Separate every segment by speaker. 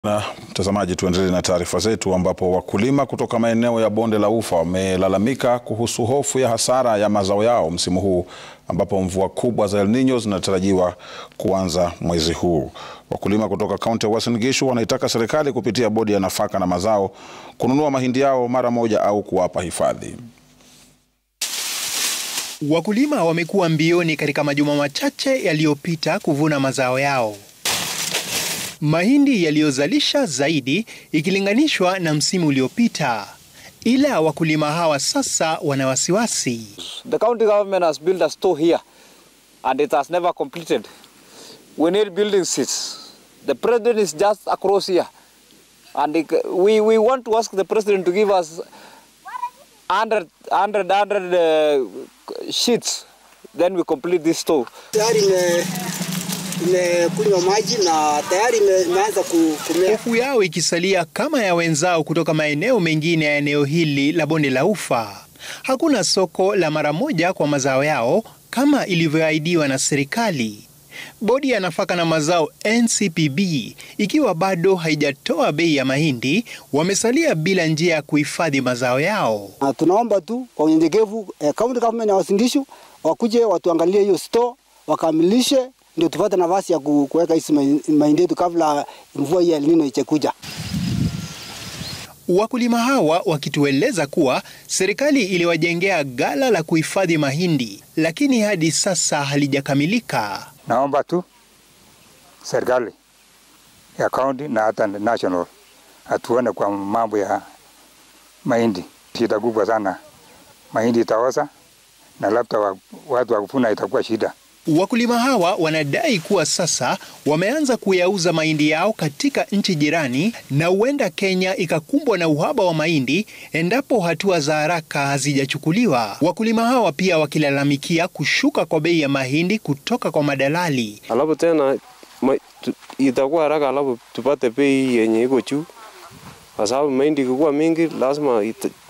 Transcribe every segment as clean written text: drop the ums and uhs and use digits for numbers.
Speaker 1: Na mtazamaji, tuendelee na taarifa zetu ambapo wakulima kutoka maeneo ya bonde la Ufa wamelalamika kuhusu hofu ya hasara ya mazao yao msimu huu ambapo mvua kubwa za Nino zinatarajiwa kuanza mwezi huu. Wakulima kutoka kaunti ya Uasin Gishu wanaitaka serikali kupitia bodi ya nafaka na mazao kununua mahindi yao mara moja au kuwapa hifadhi.
Speaker 2: Wakulima wamekuwa mbioni katika majuma machache yaliyopita kuvuna mazao yao. Mahindi yaliyozalisha zaidi ikilinganishwa na msimu uliopita. Ila wakulima hawa sasa wana wasiwasi.
Speaker 3: The county government has built a store here and it has never completed. We need building seats. The president is just across here. And we want to ask the president to give us 100 sheets. Then we complete this store.
Speaker 2: Hofu yao ikisalia kama ya wenzao kutoka maeneo mengine ya eneo hili la bonde la Ufa. Hakuna soko la mara moja kwa mazao yao kama ilivyoahidiwa na serikali. Bodi ya nafaka na mazao NCPB ikiwa bado haijatoa bei ya mahindi, wamesalia bila njia ya kuhifadhi mazao yao.
Speaker 4: Tunaomba tu kwa unyenyekevu county government ya Uasin Gishu wakuje watuangalie hiyo store, wakamilishe ndio tupate nafasi ya kuweka hizi mahindi yetu kabla mvua ya Nino ichekuja.
Speaker 2: Wakulima hawa wakitueleza kuwa serikali iliwajengea gala la kuhifadhi mahindi, lakini hadi sasa halijakamilika.
Speaker 5: Naomba tu serikali ya county na hata national atuone kwa mambo ya mahindi. Shida kubwa sana. Mahindi yataoza na labda watu wa kuvuna itakuwa shida.
Speaker 2: Wakulima hawa wanadai kuwa sasa wameanza kuyauza mahindi yao katika nchi jirani na huenda Kenya ikakumbwa na uhaba wa mahindi endapo hatua za haraka hazijachukuliwa. Wakulima hawa pia wakilalamikia kushuka kwa bei ya mahindi kutoka kwa madalali.
Speaker 6: Alafu tena itakuwa haraka alafu tupate bei yenye iko juu. Kwa sababu mahindi ikikuwa mingi lazima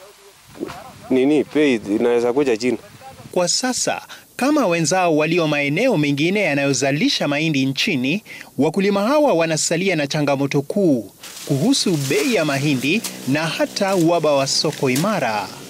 Speaker 6: bei inaweza kuja chini.
Speaker 2: Kwa sasa kama wenzao walio maeneo mengine yanayozalisha mahindi nchini, wakulima hawa wanasalia na changamoto kuu kuhusu bei ya mahindi na hata uhaba wa soko imara.